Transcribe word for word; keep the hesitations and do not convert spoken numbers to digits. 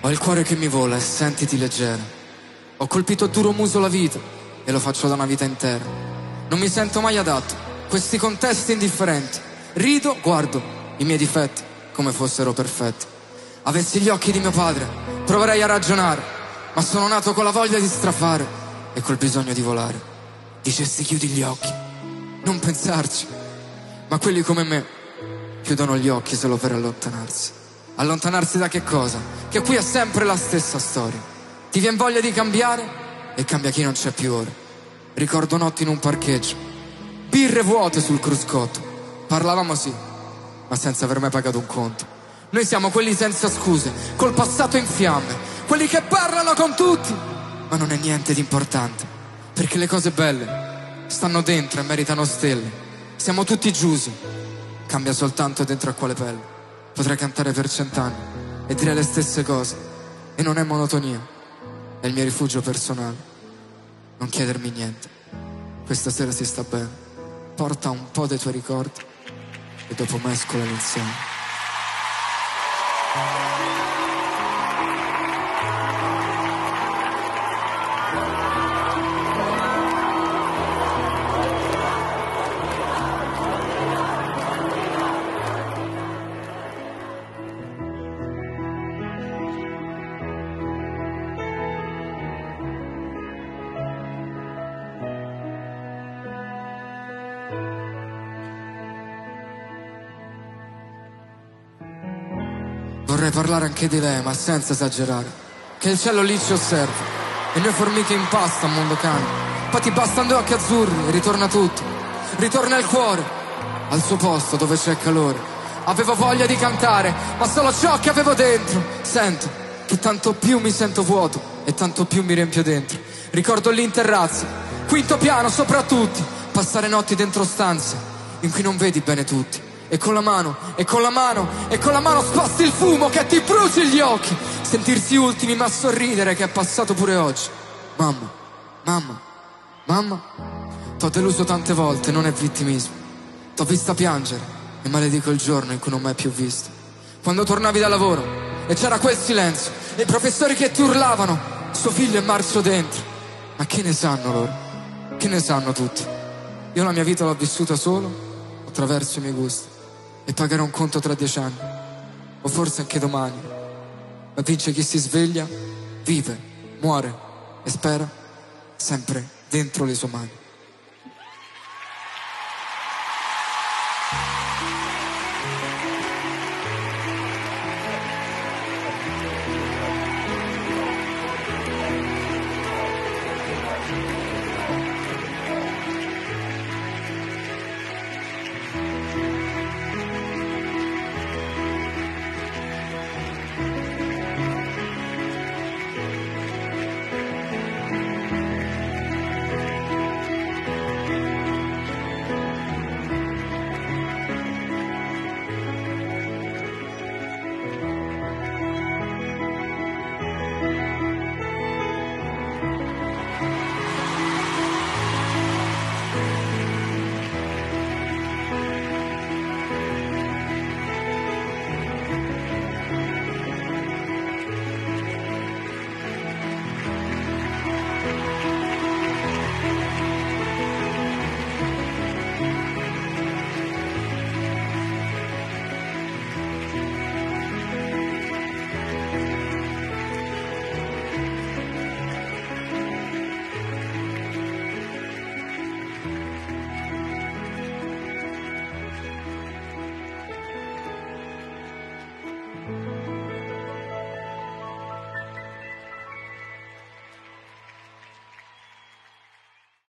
Ho il cuore che mi vola e sentiti leggera. Ho colpito a duro muso la vita e lo faccio da una vita intera. Non mi sento mai adatto a questi contesti indifferenti. Rido, guardo i miei difetti come fossero perfetti. Avessi gli occhi di mio padre proverei a ragionare, ma sono nato con la voglia di strafare e col bisogno di volare. Dicessi chiudi gli occhi, non pensarci, ma quelli come me chiudono gli occhi solo per allontanarsi. Allontanarsi da che cosa? Che qui è sempre la stessa storia. Ti vien voglia di cambiare e cambia chi non c'è più ora. Ricordo notti in un parcheggio, birre vuote sul cruscotto. Parlavamo sì, ma senza aver mai pagato un conto. Noi siamo quelli senza scuse, col passato in fiamme, quelli che parlano con tutti, ma non è niente di importante, perché le cose belle stanno dentro e meritano stelle. Siamo tutti giusi, cambia soltanto dentro a quale pelle. Potrei cantare per cent'anni e dire le stesse cose, e non è monotonia, è il mio rifugio personale. Non chiedermi niente, questa sera si sta bene. Porta un po' dei tuoi ricordi e dopo mescolali insieme. Vorrei parlare anche di lei, ma senza esagerare, che il cielo lì ci osserva e noi formiche in pasta a mondo cane. Poi ti bastano due occhi azzurri e ritorna tutto. Ritorna il cuore al suo posto dove c'è calore. Avevo voglia di cantare, ma solo ciò che avevo dentro. Sento che tanto più mi sento vuoto e tanto più mi riempio dentro. Ricordo lì in terrazza, quinto piano sopra tutti, passare notti dentro stanze in cui non vedi bene tutti. E con la mano, e con la mano, e con la mano spasti il fumo che ti bruci gli occhi. Sentirsi ultimi ma sorridere che è passato pure oggi. Mamma, mamma, mamma, t'ho deluso tante volte, non è vittimismo. T'ho vista piangere e maledico il giorno in cui non m'hai più visto. Quando tornavi da lavoro e c'era quel silenzio e i professori che ti urlavano, suo figlio è marcio dentro. Ma che ne sanno loro? Che ne sanno tutti? Io la mia vita l'ho vissuta solo attraverso i miei gusti. E pagherò un conto tra dieci anni, o forse anche domani. Ma vince chi si sveglia, vive, muore e spera sempre dentro le sue mani.